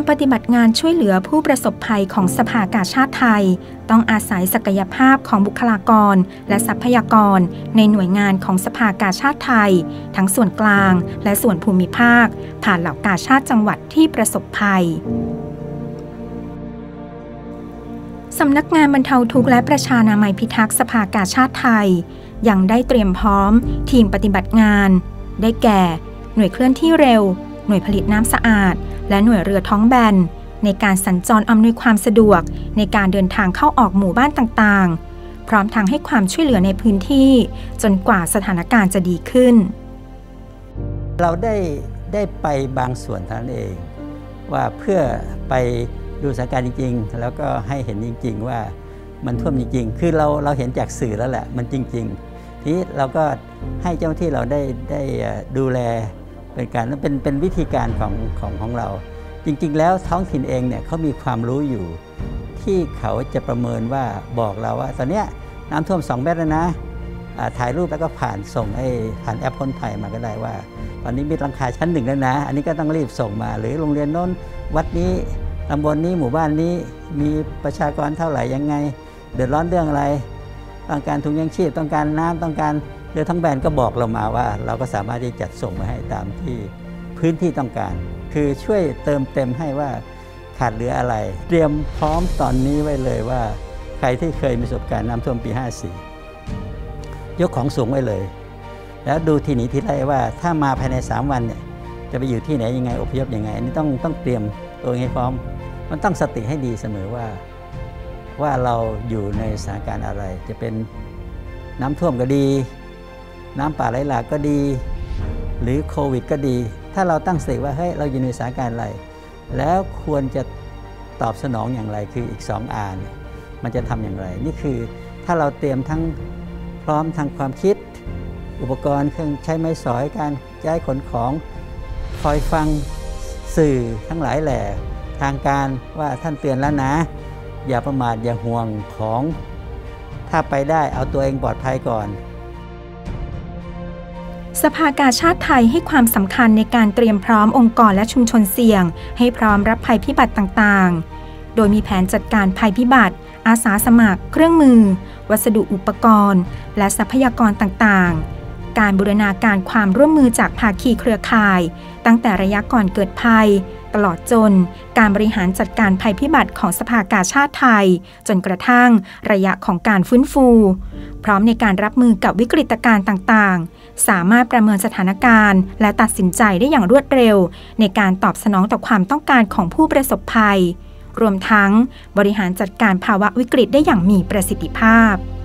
ปฏิบัติงานช่วยเหลือผู้ประสบภัยของสภากาชาดไทยต้องอาศัยศักยภาพของบุคลากรและทรัพยากรในหน่วยงานของสภากาชาดไทยทั้งส่วนกลางและส่วนภูมิภาคผ่านเหล่ากาชาดจังหวัดที่ประสบภัยสำนักงานบรรเทาทุกข์และประชานามัยพิทักษ์สภากาชาดไทยยังได้เตรียมพร้อมทีมปฏิบัติงานได้แก่หน่วยเคลื่อนที่เร็วหน่วยผลิตน้ำสะอาดและหน่วยเรือท้องแบนในการสัญจรอำนวยความสะดวกในการเดินทางเข้าออกหมู่บ้านต่างๆพร้อมทั้งให้ความช่วยเหลือในพื้นที่จนกว่าสถานการณ์จะดีขึ้นเราได้ไปบางส่วนเท่านั้นเองว่าเพื่อไปดูสถานการณ์จริงๆแล้วก็ให้เห็นจริงๆว่ามันท่วมจริงๆคือเราเห็นจากสื่อแล้วแหละมันจริงๆทีนี้เราก็ให้เจ้าหน้าที่เราได้ดูแลเป็นการเป็นวิธีการของเราจริงๆแล้วท้องถิ่นเองเนี่ยเขามีความรู้อยู่ที่เขาจะประเมินว่าบอกเราว่าตอนนี้น้ำท่วม2 เมตรแล้วนะถ่ายรูปแล้วก็ส่งผ่านแอปพ้นภัยมาก็ได้ว่าตอนนี้มีหลังคาชั้น 1แล้วนะอันนี้ก็ต้องรีบส่งมาหรือโรงเรียนโน้นวัดนี้ตำบลนี้หมู่บ้านนี้มีประชากรเท่าไหร่ยังไงเดือดร้อนเรื่องอะไรต้องการถุงยังชีพต้องการน้ำต้องการเรือทั้งแบนก็บอกเรามาว่าเราก็สามารถที่จัดส่งมาให้ตามที่พื้นที่ต้องการคือช่วยเติมเต็มให้ว่าขาดเหลืออะไรเตรียมพร้อมตอนนี้ไว้เลยว่าใครที่เคยมีประสบการณ์น้ำท่วมปี 54ยกของสูงไว้เลยแล้วดูทีหนีทีไล่ว่าถ้ามาภายใน3 วันเนี่ยจะไปอยู่ที่ไหนยังไงอพยพยังไงอันนี้ต้องเตรียมตัวให้พร้อมมันต้องสติให้ดีเสมอว่าเราอยู่ในสถานการณ์อะไรจะเป็นน้ำท่วมก็ดีน้ำป่าไหลหลากก็ดีหรือโควิดก็ดีถ้าเราตั้งสติว่าเฮ้ยเราอยู่ในสถานการณ์อะไรแล้วควรจะตอบสนองอย่างไรคืออีก2 R เนี่ยมันจะทำอย่างไรนี่คือถ้าเราเตรียมทั้งพร้อมทางความคิดอุปกรณ์เครื่องใช้ไม้สอยการย้ายขนของคอยฟังสื่อทั้งหลายแหล่ทางการว่าท่านเตือนแล้วนะอย่าประมาทอย่าห่วงของถ้าไปได้เอาตัวเองปลอดภัยก่อนสภากาชาดไทยให้ความสำคัญในการเตรียมพร้อมองค์กรและชุมชนเสี่ยงให้พร้อมรับภัยพิบัติต่างๆโดยมีแผนจัดการภัยพิบัติอาสาสมัครเครื่องมือวัสดุอุปกรณ์และทรัพยากรต่างๆการบูรณาการความร่วมมือจากภาคีเครือข่ายตั้งแต่ระยะก่อนเกิดภัยตลอดจนการบริหารจัดการภัยพิบัติของสภากาชาดไทยจนกระทั่งระยะของการฟื้นฟูพร้อมในการรับมือกับวิกฤตการณ์ต่างๆสามารถประเมินสถานการณ์และตัดสินใจได้อย่างรวดเร็วในการตอบสนองต่อความต้องการของผู้ประสบภัยรวมทั้งบริหารจัดการภาวะวิกฤตได้อย่างมีประสิทธิภาพ